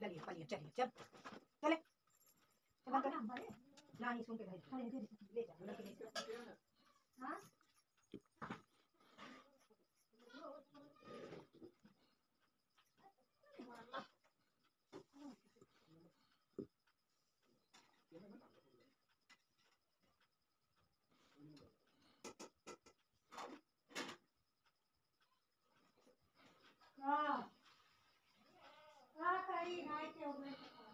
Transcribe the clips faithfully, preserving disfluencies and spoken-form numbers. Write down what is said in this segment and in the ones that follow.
चलिए चलिए चलिए चल चले ना ही सुन के भाई ले जा हाँ हाँ हाँ करी नाई के उगले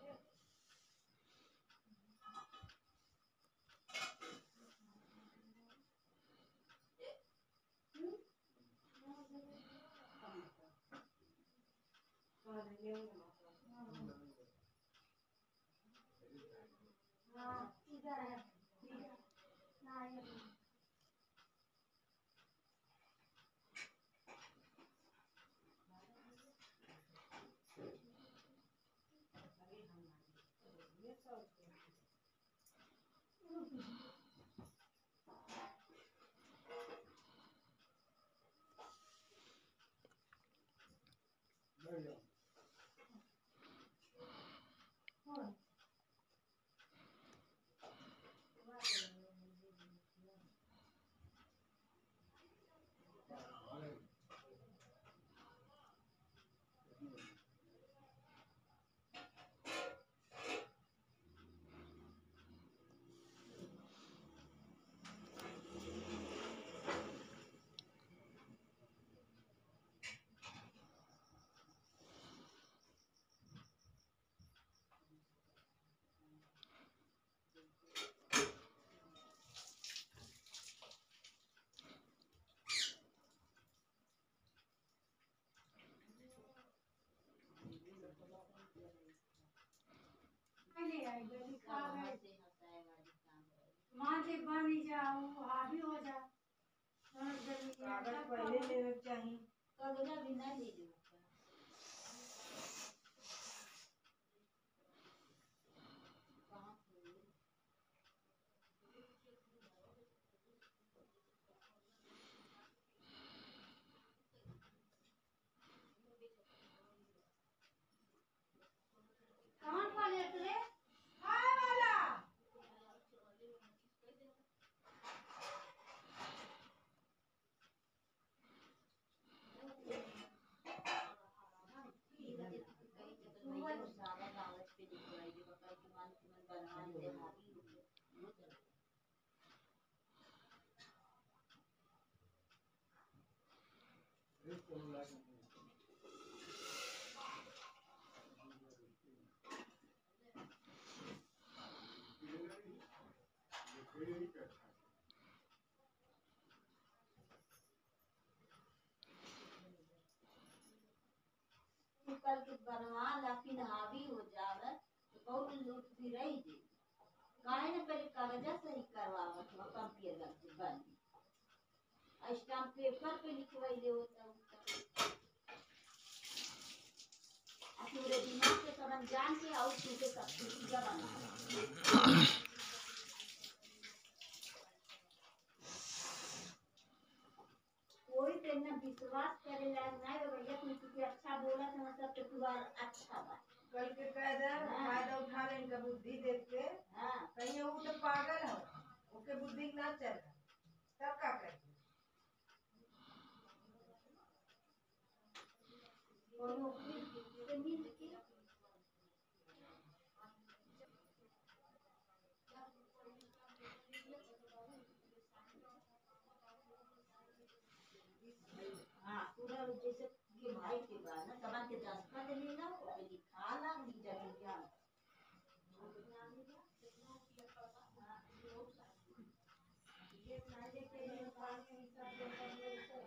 हाँ इधर है हाँ ये माँ से बन जाओ हावी हो जा कागज पहले लेवे चाहिए कागज भी नहीं ले लो कहाँ पर रे आए वाला कल के बनवा लेकिन हावी हो जावे तो बहुत लूट भी रही जी काहे न पहले कागजा सही करवावत हो कंप्यूटर से बन स्टाम्प पेपर पे लिखवाइले होता आ पूरे दिमाग से सब जान के और तुके सब कुछ बना कोई तेना विश्वास करे लायक नहीं हो भैया तू किसी अच्छा बोला तो मतलब तो तू अच्छा बा कल के कायदा फायदा उठा ले इनका बुद्धि देख के हां कहीं वो तो पागल है ओके बुद्धि ना चल तब का करे और नौकरी से मिल के हां पूरा जैसे के भाई के बाद ना तब के दस्तखत लेना और लिखाला नीचे क्या ये कायदे के लिए पानी सब सब